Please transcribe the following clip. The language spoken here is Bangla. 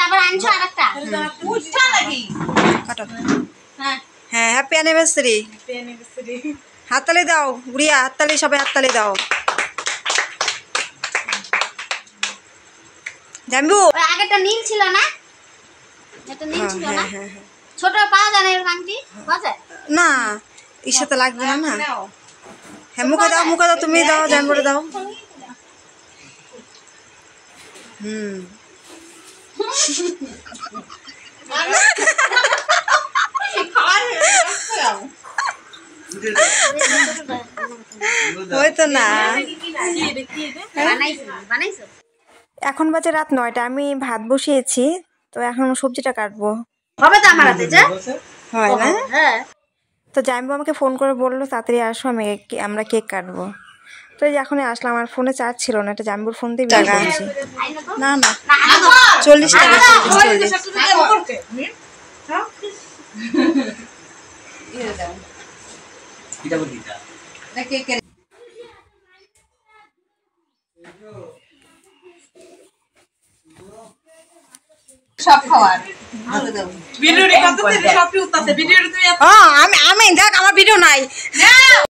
আবার আনছো আরেকটা উঠা লাগি কাটো হ্যাঁ হ্যাপি অ্যানিভার্সারি হাততালি দাও গুড়িয়া হাততালি সবাই হাততালি দাও জাম্বু আগেটা নীল ছিল না এটা নীল ছিল না ছোট পাওয়া যায় না এর আংটি পাওয়া যায় না এর সাথে লাগবে না না হ্যাঁ মুখে দাও তুমি দাও জাম্বুরে দাও হয়তো না এখন বাজে রাত 9টা আমি ভাত বসিয়েছি তো এখন সবজিটা কাটবো হবে তো আমার হাতে যা হয় না হ্যাঁ তো জাম্বু আমাকে ফোন করে বললো তাড়াতাড়ি আসো আমরা কেক কাটবো তো এই যে এখনই আসলাম আমার ফোনে চার্জ ছিল না এটা জাম্বুর ফোন দিয়ে টাকা আনছি না না 40 টাকা 40 সব খাওয়ার ভিডিও রেকর্ড করতে সবই উঠতাছে ভিডিওতে তুমি আমি দেখ আমার ভিডিও নাই